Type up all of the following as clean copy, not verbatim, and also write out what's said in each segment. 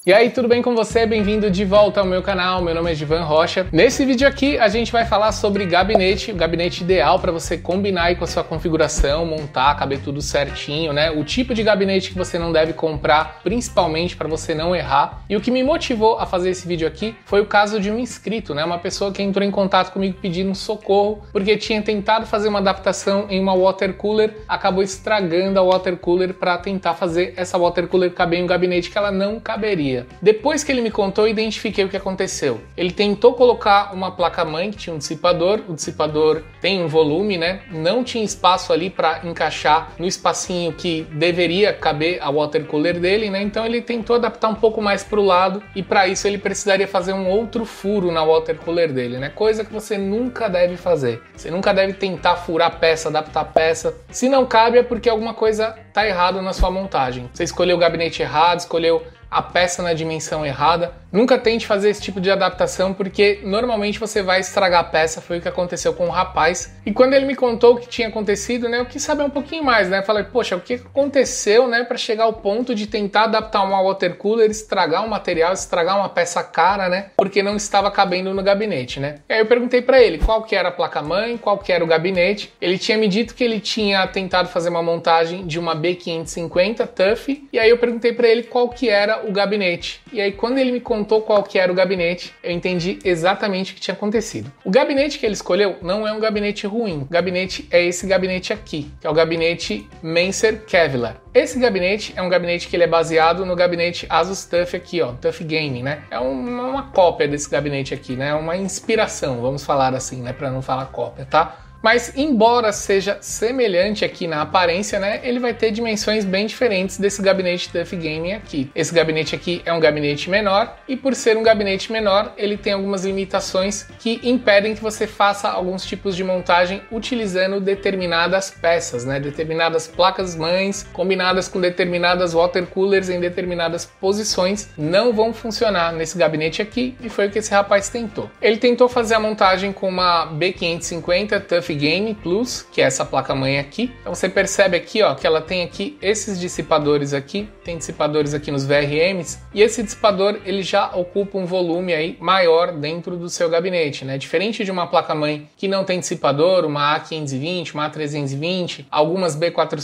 E aí, tudo bem com você? Bem-vindo de volta ao meu canal, meu nome é Givan Rocha. Nesse vídeo aqui a gente vai falar sobre gabinete, o gabinete ideal para você combinar aí com a sua configuração, montar, caber tudo certinho, né? O tipo de gabinete que você não deve comprar, principalmente para você não errar. E o que me motivou a fazer esse vídeo aqui foi o caso de um inscrito, né? Uma pessoa que entrou em contato comigo pedindo socorro, porque tinha tentado fazer uma adaptação em uma water cooler, acabou estragando a water cooler para tentar fazer essa water cooler caber em um gabinete que ela não caberia. Depois que ele me contou, eu identifiquei o que aconteceu. Ele tentou colocar uma placa-mãe que tinha um dissipador, o dissipador tem um volume, né? Não tinha espaço ali para encaixar no espacinho que deveria caber a water cooler dele, né? Então ele tentou adaptar um pouco mais para o lado e para isso ele precisaria fazer um outro furo na water cooler dele, né? Coisa que você nunca deve fazer. Você nunca deve tentar furar peça, adaptar peça. Se não cabe é porque alguma coisa tá errada na sua montagem. Você escolheu o gabinete errado, escolheu a peça na dimensão errada. Nunca tente fazer esse tipo de adaptação porque normalmente você vai estragar a peça, foi o que aconteceu com o rapaz. E quando ele me contou o que tinha acontecido, né, eu quis saber um pouquinho mais, né? Falei, poxa, o que aconteceu, né, para chegar ao ponto de tentar adaptar uma water cooler, estragar um material, estragar uma peça cara, né, porque não estava cabendo no gabinete, né? E aí eu perguntei para ele qual que era a placa-mãe, qual que era o gabinete. Ele tinha me dito que ele tinha tentado fazer uma montagem de uma B550 TUF, e aí eu perguntei para ele qual que era o gabinete. E aí quando ele me contou qual que era o gabinete, eu entendi exatamente o que tinha acontecido. O gabinete que ele escolheu não é um gabinete ruim. O gabinete é esse gabinete aqui, que é o gabinete Manser Kevlar. Esse gabinete é um gabinete que ele é baseado no gabinete Asus TUF aqui, ó, TUF Gaming, né? É uma cópia desse gabinete aqui, né? Uma inspiração, vamos falar assim, né? Para não falar cópia, tá? Mas embora seja semelhante aqui na aparência, né, ele vai ter dimensões bem diferentes desse gabinete TUF Gaming aqui. Esse gabinete aqui é um gabinete menor e por ser um gabinete menor, ele tem algumas limitações que impedem que você faça alguns tipos de montagem utilizando determinadas peças, né, determinadas placas-mães combinadas com determinadas water coolers em determinadas posições não vão funcionar nesse gabinete aqui e foi o que esse rapaz tentou. Ele tentou fazer a montagem com uma B550 TUF Game Plus, que é essa placa-mãe aqui. Então você percebe aqui, ó, que ela tem aqui esses dissipadores aqui, tem dissipadores aqui nos VRMs, e esse dissipador ele já ocupa um volume aí maior dentro do seu gabinete, né? Diferente de uma placa-mãe que não tem dissipador, uma A520, uma A320, algumas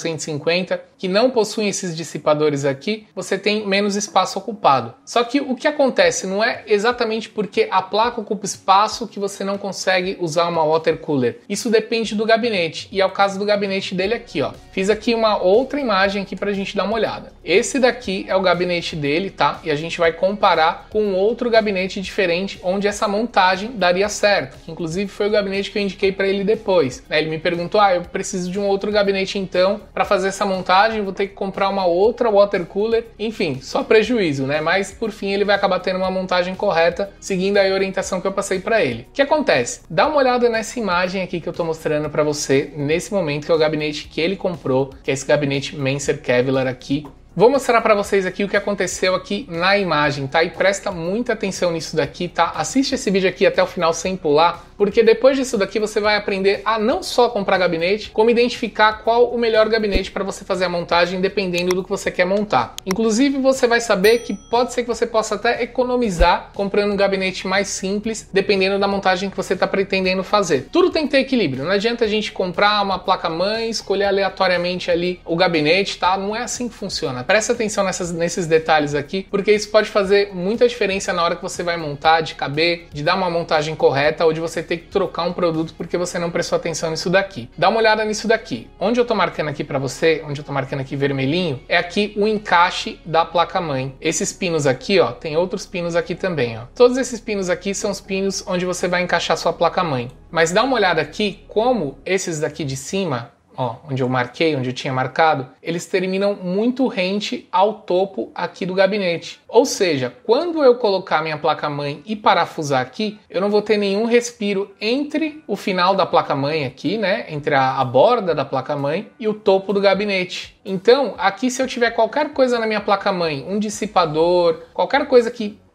B450, que não possuem esses dissipadores aqui, você tem menos espaço ocupado. Só que o que acontece não é exatamente porque a placa ocupa espaço que você não consegue usar uma water cooler. Isso depende do gabinete, e é o caso do gabinete dele aqui, ó. Fiz aqui uma outra imagem aqui pra gente dar uma olhada. Esse daqui é o gabinete dele, tá? E a gente vai comparar com outro gabinete diferente, onde essa montagem daria certo. Inclusive foi o gabinete que eu indiquei pra ele depois, né? Ele me perguntou, eu preciso de um outro gabinete então pra fazer essa montagem, vou ter que comprar uma outra water cooler. Enfim, só prejuízo, né? Mas por fim ele vai acabar tendo uma montagem correta, seguindo a orientação que eu passei pra ele. O que acontece? Dá uma olhada nessa imagem aqui que eu tô mostrando para você nesse momento, que é o gabinete que ele comprou, que é esse gabinete Manser Kevlar aqui. Vou mostrar para vocês aqui o que aconteceu aqui na imagem, tá? E presta muita atenção nisso daqui, tá? Assiste esse vídeo aqui até o final sem pular, porque depois disso daqui você vai aprender a não só comprar gabinete, como identificar qual o melhor gabinete para você fazer a montagem, dependendo do que você quer montar. Inclusive, você vai saber que pode ser que você possa até economizar comprando um gabinete mais simples, dependendo da montagem que você está pretendendo fazer. Tudo tem que ter equilíbrio, não adianta a gente comprar uma placa-mãe, escolher aleatoriamente ali o gabinete, tá? Não é assim que funciona. Presta atenção nesses detalhes aqui, porque isso pode fazer muita diferença na hora que você vai montar, de caber, de dar uma montagem correta ou de você ter que trocar um produto porque você não prestou atenção nisso daqui. Dá uma olhada nisso daqui. Onde eu tô marcando aqui pra você, onde eu tô marcando aqui vermelhinho, é aqui o encaixe da placa-mãe. Esses pinos aqui, ó, tem outros pinos aqui também, ó. Todos esses pinos aqui são os pinos onde você vai encaixar sua placa-mãe. Mas dá uma olhada aqui como esses daqui de cima, ó, onde eu marquei, onde eu tinha marcado, eles terminam muito rente ao topo aqui do gabinete. Ou seja, quando eu colocar minha placa-mãe e parafusar aqui, eu não vou ter nenhum respiro entre o final da placa-mãe aqui, né, entre a borda da placa-mãe e o topo do gabinete. Então, aqui se eu tiver qualquer coisa na minha placa-mãe, um dissipador, qualquer coisa que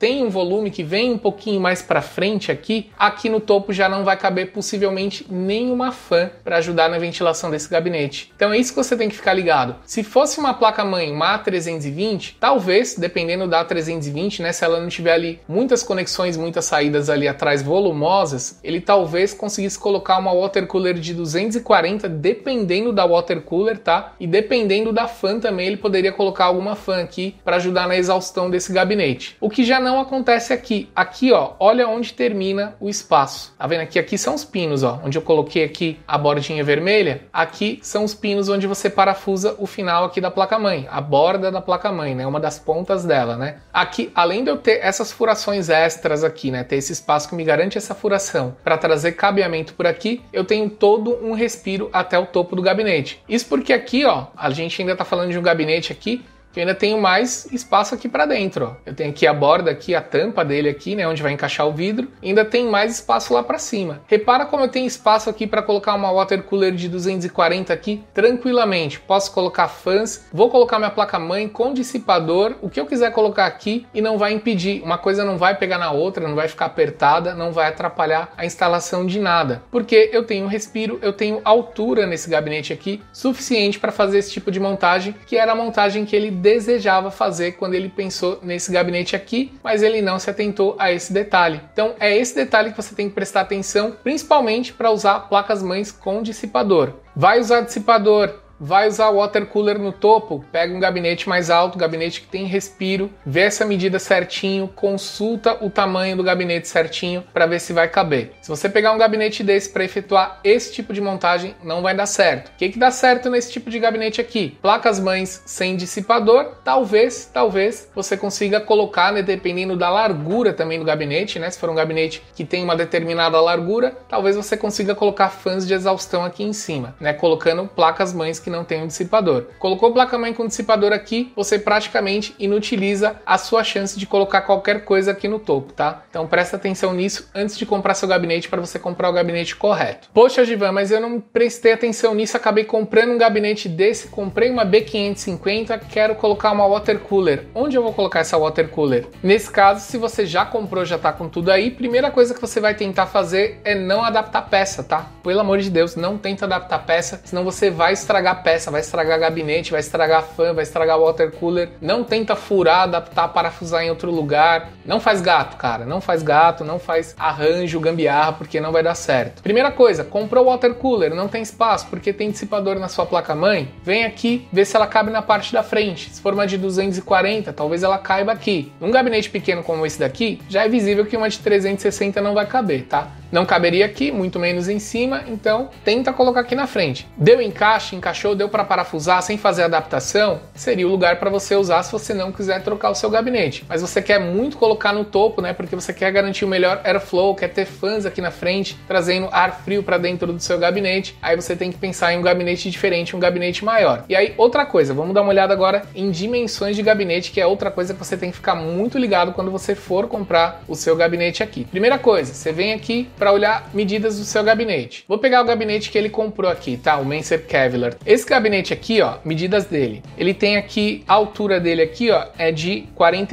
tem um volume que vem um pouquinho mais para frente aqui no topo já não vai caber possivelmente nenhuma fan para ajudar na ventilação desse gabinete. Então é isso que você tem que ficar ligado. Se fosse uma placa-mãe, uma A320, talvez, dependendo da A320, né, se ela não tiver ali muitas conexões, muitas saídas ali atrás volumosas, ele talvez conseguisse colocar uma water cooler de 240, dependendo da water cooler, tá? E dependendo da fan também, ele poderia colocar alguma fan aqui para ajudar na exaustão desse gabinete. O que já não acontece aqui. Aqui, ó, olha onde termina o espaço. Tá vendo aqui? Aqui são os pinos, ó, onde eu coloquei aqui a bordinha vermelha. Aqui são os pinos onde você parafusa o final aqui da placa-mãe, a borda da placa-mãe, né? Uma das pontas dela, né? Aqui, além de eu ter essas furações extras aqui, né? Ter esse espaço que me garante essa furação para trazer cabeamento por aqui, eu tenho todo um respiro até o topo do gabinete. Isso porque aqui, ó, a gente ainda tá falando de um gabinete aqui que eu ainda tenho mais espaço aqui para dentro, ó. Eu tenho aqui a borda aqui, a tampa dele aqui, né, onde vai encaixar o vidro. Ainda tem mais espaço lá para cima. Repara como eu tenho espaço aqui para colocar uma water cooler de 240 aqui tranquilamente. Posso colocar fãs, vou colocar minha placa-mãe com dissipador, o que eu quiser colocar aqui e não vai impedir. Uma coisa não vai pegar na outra, não vai ficar apertada, não vai atrapalhar a instalação de nada. Porque eu tenho respiro, eu tenho altura nesse gabinete aqui, suficiente para fazer esse tipo de montagem, que era a montagem que ele desejava fazer quando ele pensou nesse gabinete aqui, mas ele não se atentou a esse detalhe. Então é esse detalhe que você tem que prestar atenção, principalmente para usar placas-mães com dissipador. Vai usar dissipador, vai usar water cooler no topo, pega um gabinete mais alto, gabinete que tem respiro, vê essa medida certinho, consulta o tamanho do gabinete certinho para ver se vai caber. Se você pegar um gabinete desse para efetuar esse tipo de montagem, não vai dar certo. O que dá certo nesse tipo de gabinete aqui? Placas-mães sem dissipador, talvez você consiga colocar, né, dependendo da largura também do gabinete, né? Se for um gabinete que tem uma determinada largura, talvez você consiga colocar fãs de exaustão aqui em cima, né? Colocando placas-mães que não tem um dissipador. Colocou placa-mãe com dissipador aqui, você praticamente inutiliza a sua chance de colocar qualquer coisa aqui no topo, tá? Então presta atenção nisso antes de comprar seu gabinete para você comprar o gabinete correto. Poxa, Givan, mas eu não prestei atenção nisso, acabei comprando um gabinete desse, comprei uma B550, quero colocar uma water cooler. Onde eu vou colocar essa water cooler? Nesse caso, se você já comprou, já tá com tudo aí, primeira coisa que você vai tentar fazer é não adaptar peça, tá? Pelo amor de Deus, não tenta adaptar peça, senão você vai estragar peça, vai estragar gabinete, vai estragar fã, vai estragar water cooler. Não tenta furar, adaptar, parafusar em outro lugar. Não faz gato, cara. Não faz gato, não faz arranjo, gambiarra, porque não vai dar certo. Primeira coisa, comprou water cooler, não tem espaço, porque tem dissipador na sua placa-mãe, vem aqui, vê se ela cabe na parte da frente. Se for uma de 240, talvez ela caiba aqui. Num gabinete pequeno como esse daqui, já é visível que uma de 360 não vai caber, tá? Não caberia aqui, muito menos em cima, então tenta colocar aqui na frente. Deu encaixe, encaixou, deu para parafusar sem fazer adaptação, seria o lugar para você usar se você não quiser trocar o seu gabinete. Mas você quer muito colocar no topo, né? Porque você quer garantir o melhor airflow, quer ter fãs aqui na frente, trazendo ar frio para dentro do seu gabinete. Aí você tem que pensar em um gabinete diferente, um gabinete maior. E aí, outra coisa, vamos dar uma olhada agora em dimensões de gabinete, que é outra coisa que você tem que ficar muito ligado quando você for comprar o seu gabinete aqui. Primeira coisa, você vem aqui para olhar medidas do seu gabinete. Vou pegar o gabinete que ele comprou aqui, tá? O Menser Kevlar. Esse gabinete aqui, ó, medidas dele. Ele tem aqui, a altura dele aqui, ó, é de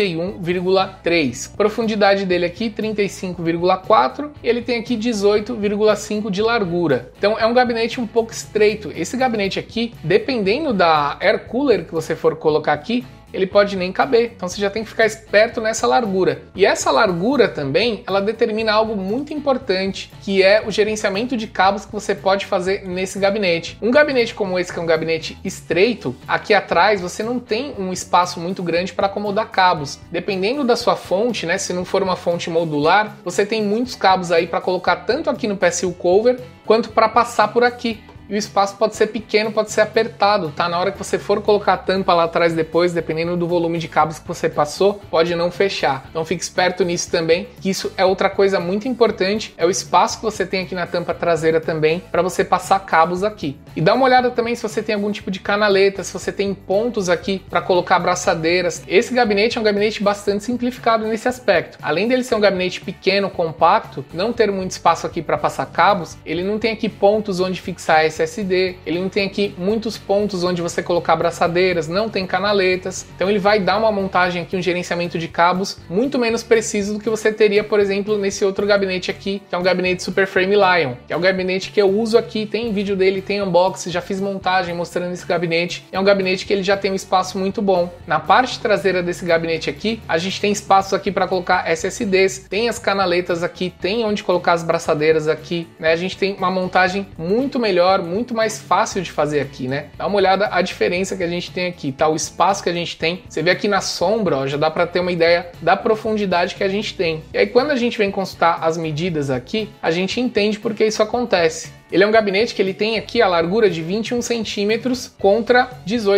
41,3. Profundidade dele aqui, 35,4. E ele tem aqui 18,5 de largura. Então é um gabinete um pouco estreito. Esse gabinete aqui, dependendo da air cooler que você for colocar aqui, ele pode nem caber. Então você já tem que ficar esperto nessa largura. E essa largura também, ela determina algo muito importante, que é o gerenciamento de cabos que você pode fazer nesse gabinete. Um gabinete como esse, que é um gabinete estreito, aqui atrás você não tem um espaço muito grande para acomodar cabos. Dependendo da sua fonte, né, se não for uma fonte modular, você tem muitos cabos aí para colocar tanto aqui no passive cover, quanto para passar por aqui. E o espaço pode ser pequeno, pode ser apertado, tá? Na hora que você for colocar a tampa lá atrás depois, dependendo do volume de cabos que você passou, pode não fechar. Então fique esperto nisso também, que isso é outra coisa muito importante, é o espaço que você tem aqui na tampa traseira também, para você passar cabos aqui. E dá uma olhada também se você tem algum tipo de canaleta, se você tem pontos aqui para colocar abraçadeiras. Esse gabinete é um gabinete bastante simplificado nesse aspecto. Além dele ser um gabinete pequeno, compacto, não ter muito espaço aqui para passar cabos, ele não tem aqui pontos onde fixar esse SSD, ele não tem aqui muitos pontos onde você colocar braçadeiras, não tem canaletas, então ele vai dar uma montagem aqui, um gerenciamento de cabos muito menos preciso do que você teria, por exemplo, nesse outro gabinete aqui, que é um gabinete Superframe Lion, que é o gabinete que eu uso aqui, tem vídeo dele, tem unboxing, já fiz montagem mostrando esse gabinete, é um gabinete que ele já tem um espaço muito bom. Na parte traseira desse gabinete aqui, a gente tem espaço aqui para colocar SSDs, tem as canaletas aqui, tem onde colocar as braçadeiras aqui, né? A gente tem uma montagem muito melhor, muito mais fácil de fazer aqui, né? Dá uma olhada a diferença que a gente tem aqui, tá? O espaço que a gente tem, você vê aqui na sombra, ó, já dá para ter uma ideia da profundidade que a gente tem. E aí quando a gente vem consultar as medidas aqui, a gente entende por que isso acontece. Ele é um gabinete que ele tem aqui a largura de 21 centímetros contra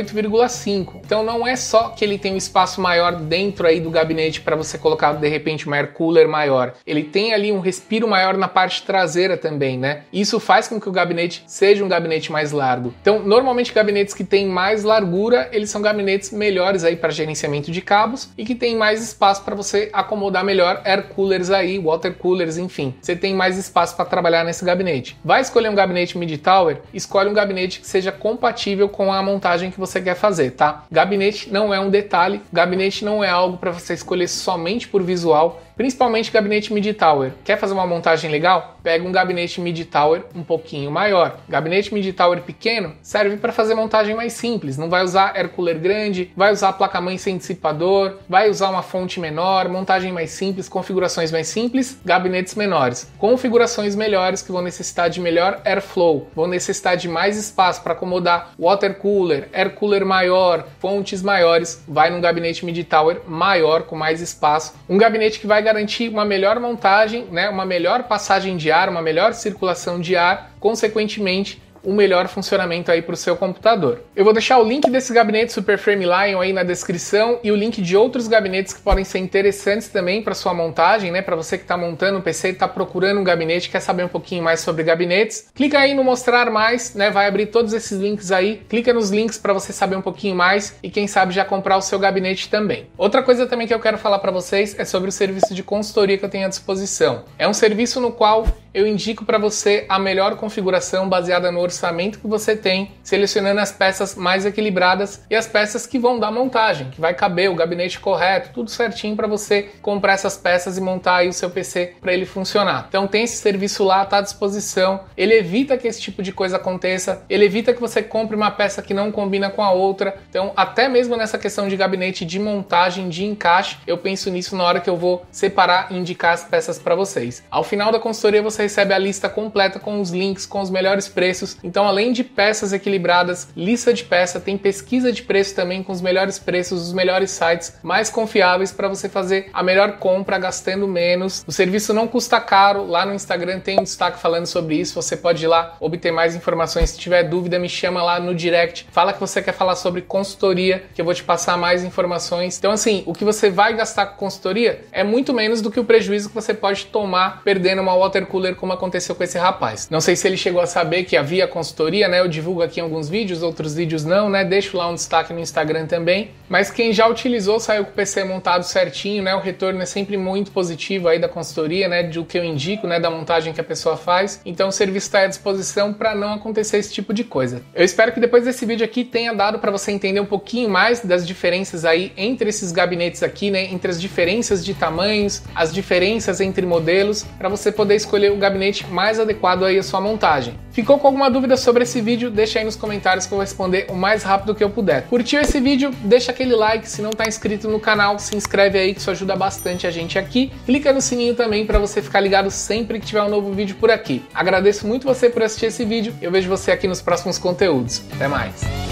18,5. Então não é só que ele tem um espaço maior dentro aí do gabinete para você colocar de repente uma air cooler maior. Ele tem ali um respiro maior na parte traseira também, né? Isso faz com que o gabinete seja um gabinete mais largo. Então normalmente gabinetes que têm mais largura, eles são gabinetes melhores aí para gerenciamento de cabos e que tem mais espaço para você acomodar melhor air coolers aí, water coolers, enfim. Você tem mais espaço para trabalhar nesse gabinete. Vai escolher um gabinete mid-tower, escolhe um gabinete que seja compatível com a montagem que você quer fazer, tá? Gabinete não é um detalhe, gabinete não é algo para você escolher somente por visual, principalmente gabinete mid-tower. Quer fazer uma montagem legal? Pega um gabinete mid-tower um pouquinho maior. Gabinete mid-tower pequeno serve para fazer montagem mais simples, não vai usar air cooler grande, vai usar placa-mãe sem dissipador, vai usar uma fonte menor, montagem mais simples, configurações mais simples, gabinetes menores. Configurações melhores que vão necessitar de melhor airflow, vão necessitar de mais espaço para acomodar water cooler, air cooler maior, fontes maiores, vai num gabinete mid-tower maior, com mais espaço. Um gabinete que vai garantir uma melhor montagem, né, uma melhor passagem de ar, uma melhor circulação de ar, consequentemente, um melhor funcionamento aí para o seu computador. Eu vou deixar o link desse gabinete Superframe Lion aí na descrição e o link de outros gabinetes que podem ser interessantes também para sua montagem, né? Para você que está montando um PC e está procurando um gabinete, quer saber um pouquinho mais sobre gabinetes, clica aí no mostrar mais, né? Vai abrir todos esses links aí, clica nos links para você saber um pouquinho mais e quem sabe já comprar o seu gabinete também. Outra coisa também que eu quero falar para vocês é sobre o serviço de consultoria que eu tenho à disposição. É um serviço no qual eu indico para você a melhor configuração baseada no orçamento que você tem, selecionando as peças mais equilibradas e as peças que vão dar montagem, que vai caber o gabinete correto, tudo certinho para você comprar essas peças e montar aí o seu PC para ele funcionar. Então tem esse serviço lá, tá à disposição, ele evita que esse tipo de coisa aconteça, ele evita que você compre uma peça que não combina com a outra, então até mesmo nessa questão de gabinete de montagem, de encaixe, eu penso nisso na hora que eu vou separar e indicar as peças para vocês. Ao final da consultoria você recebe a lista completa com os links, com os melhores preços. Então, além de peças equilibradas, lista de peça, tem pesquisa de preço também com os melhores preços, os melhores sites mais confiáveis para você fazer a melhor compra gastando menos. O serviço não custa caro, lá no Instagram tem um destaque falando sobre isso, você pode ir lá obter mais informações. Se tiver dúvida, me chama lá no direct, fala que você quer falar sobre consultoria, que eu vou te passar mais informações. Então, assim, o que você vai gastar com consultoria é muito menos do que o prejuízo que você pode tomar perdendo uma water cooler como aconteceu com esse rapaz. Não sei se ele chegou a saber que havia consultoria, né? Eu divulgo aqui alguns vídeos, outros vídeos não, né? Deixo lá um destaque no Instagram também. Mas quem já utilizou, saiu com o PC montado certinho, né? O retorno é sempre muito positivo aí da consultoria, né? Do que eu indico, né? Da montagem que a pessoa faz. Então o serviço está à disposição para não acontecer esse tipo de coisa. Eu espero que depois desse vídeo aqui tenha dado para você entender um pouquinho mais das diferenças aí entre esses gabinetes aqui, né? Entre as diferenças de tamanhos, as diferenças entre modelos, para você poder escolher o gabinete mais adequado aí à sua montagem. Ficou com alguma dúvida sobre esse vídeo? Deixa aí nos comentários que eu vou responder o mais rápido que eu puder. Curtiu esse vídeo? Deixa aquele like, se não está inscrito no canal, se inscreve aí que isso ajuda bastante a gente aqui. Clica no sininho também para você ficar ligado sempre que tiver um novo vídeo por aqui. Agradeço muito você por assistir esse vídeo, eu vejo você aqui nos próximos conteúdos. Até mais!